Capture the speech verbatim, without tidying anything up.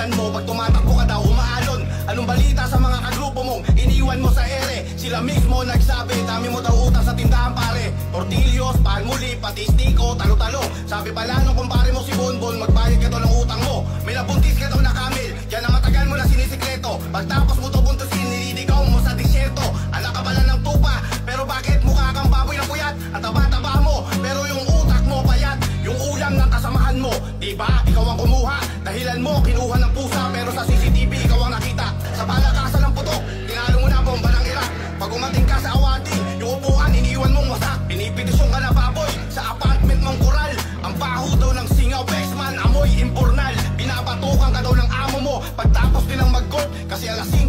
Dahilan mo pag tumatakbo ka daw umaalon. Anong balita sa mga kagrupo mong iniwan mo sa ere? Sila mismo nagsabi, dami mo daw utang sa tindahan pare. Tortillos, palmuli, pati stiko, talo-talo. Sabi pala nung kumpare mo si Bonbon, magbayad ka to ng utang mo. May nabuntis ka daw na kamil, yan ang matagal mo na sinisikreto. Pagtapos mo to buntusin, nililigaw mo sa disyerto. Anak ka pala ng tupa, pero bakit mukha kang baboy na puyat? Ang taba-taba mo, pero yung utak mo payat. Yung ulam ng kasamahan mo, diba ikaw ang kumuha? Dahilan mo, kinuha ng pusa, pero sa C C T V ikaw ang nakita. Sa palakasan ng putok, tinalo mo na bomba ng Iraq. Pag umating ka sa awati, yung upuan iniwan mong wasak. Pinipitisyon ka na baboy sa apartment mong koral. Ang baho daw ng singaw, Bexman, amoy imbornal. Binabatukan ka daw ng amo mo pagtapos nilang mag-court kasi alasing